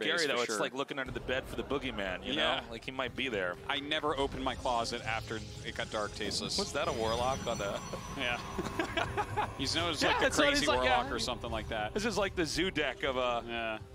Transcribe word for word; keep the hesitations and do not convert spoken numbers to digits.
scary, base, though. for It's sure. like looking under the bed for the boogeyman, you Yeah. know? Like, he might be there. I never opened my closet after it got dark tasteless. Was that a warlock on the... Yeah. He's known as Yeah, like a that's what crazy he's like, warlock yeah. or something like that. This is like the zoo deck of a... Yeah.